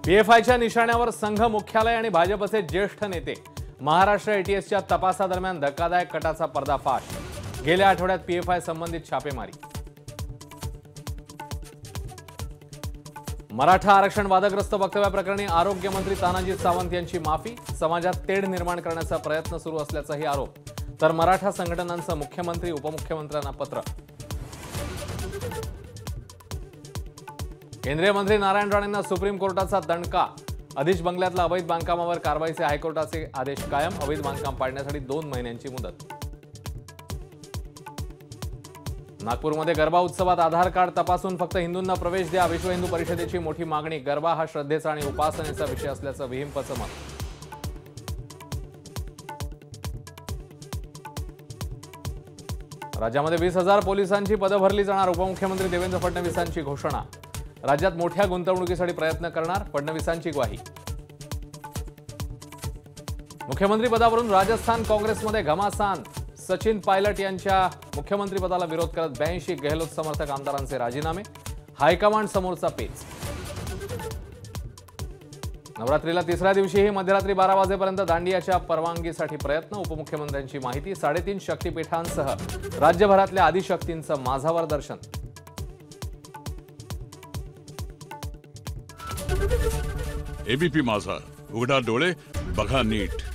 पीएफआयच्या निशाण्यावर संघ मुख्यालय आणि भाजपचे ज्येष्ठ नेते। महाराष्ट्र एटीएसच्या तपासादरम्यान धक्कादायक कटाचा पर्दाफाश। गेल्या आठवड्यात पीएफआय संबंधित छापेमारी। मराठा आरक्षण वादग्रस्त वक्तव्याप्रकरणी आरोग्य मंत्री तानाजी सावंत यांची माफी। समाजात तेढ निर्माण करण्याचा प्रयत्न सुरू असल्याचाही आरोप। तर मराठा संघटनांचं मुख्यमंत्री उपमुख्यमंत्र्यांना पत्र। केंद्रीय मंत्री नारायण राणेंना सुप्रीम कोर्टाचा दणका। अधिश बंगल्यातल्या अवैध बांधकामावर कारवाईचे हायकोर्टाचे आदेश कायम। अवैध बांधकाम पाडण्यासाठी 2 महिन्यांची मुदत। नागपूरमध्ये गरबा उत्सवात आधार कार्ड तपासून फक्त हिंदूंना प्रवेश द्या। विश्व हिंदू परिषदेची मोठी मागणी। गरबा हा श्रद्धेचा आणि उपासनेचा विषय असल्याचं विहिंपचं मत। राज्यामध्ये 20,000 पोलिसांची पदं भरली जाणार। उपमुख्यमंत्री देवेंद्र फडणवीसांची घोषणा। राज्यात मोठ्या गुंतवणुकीसाठी प्रयत्न करणार, फडणवीसांची ग्वाही। मुख्यमंत्री पदावरून राजस्थान काँग्रेसमध्ये घमासान। सचिन पायलट यांच्या मुख्यमंत्रीपदाला विरोध करत 82 गेहलोत समर्थक आमदारांचे राजीनामे। हायकमांड समोरचा पेच। नवरात्रीला तिसऱ्या दिवशीही मध्यरात्री 12 वाजेपर्यंत दांडियाच्या परवानगीसाठी प्रयत्न। उपमुख्यमंत्र्यांची माहिती। 3.5 शक्तीपीठांसह राज्यभरातल्या आदिशक्तींचं माझावर दर्शन। एबीपी माझा, उघडा डोळे बघा नीट।